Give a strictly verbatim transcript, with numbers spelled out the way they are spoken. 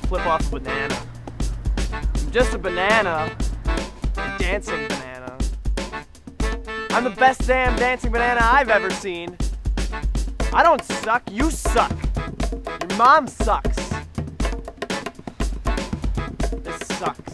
flip off a banana. I'm just a banana, a dancing banana. I'm the best damn dancing banana I've ever seen. I don't suck, you suck. Your mom sucks. This sucks.